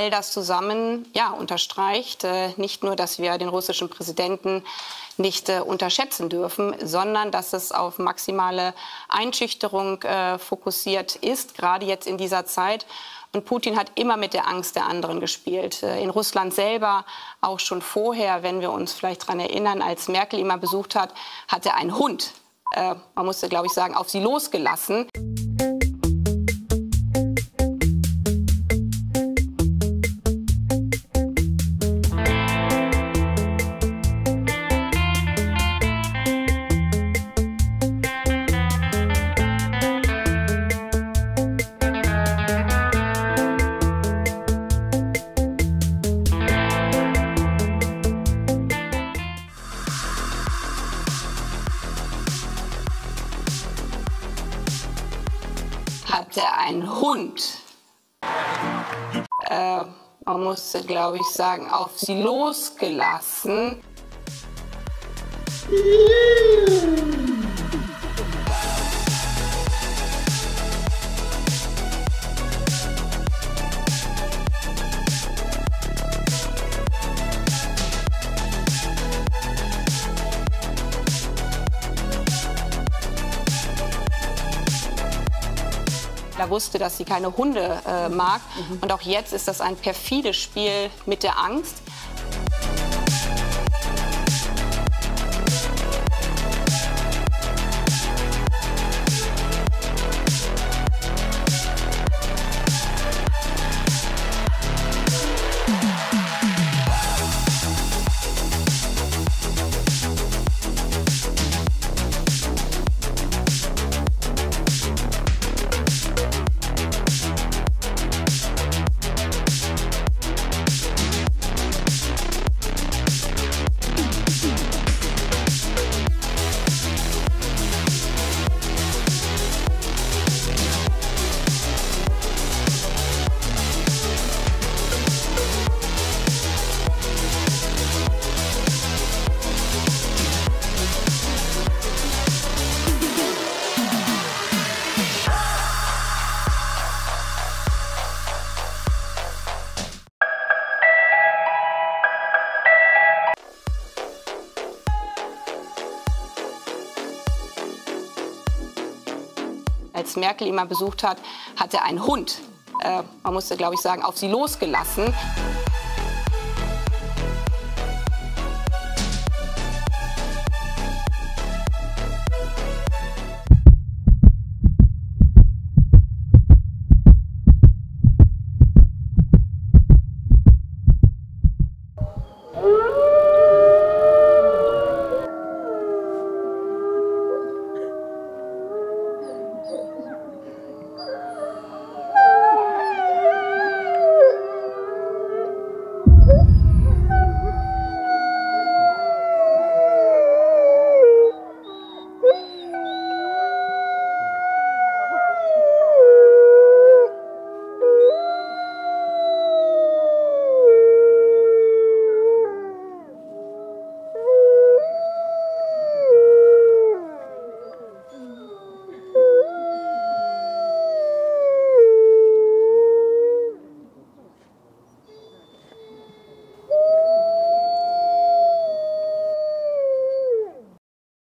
all das zusammen unterstreicht nicht nur, dass wir den russischen Präsidenten nicht unterschätzen dürfen, sondern dass es auf maximale Einschüchterung fokussiert ist, gerade jetzt in dieser Zeit. Und Putin hat immer mit der Angst der anderen gespielt. In Russland selber, auch schon vorher, wenn wir uns vielleicht daran erinnern, als Merkel ihn mal besucht hat, hat er einen Hund, man musste, glaube ich, sagen, auf sie losgelassen. Hatte einen Hund, man musste, glaube ich, sagen, auf sie losgelassen. Er wusste, dass sie keine Hunde mag. Und auch jetzt ist das ein perfides Spiel mit der Angst. Als Merkel ihn mal besucht hat, hat er einen Hund, man musste, glaube ich, sagen, auf sie losgelassen.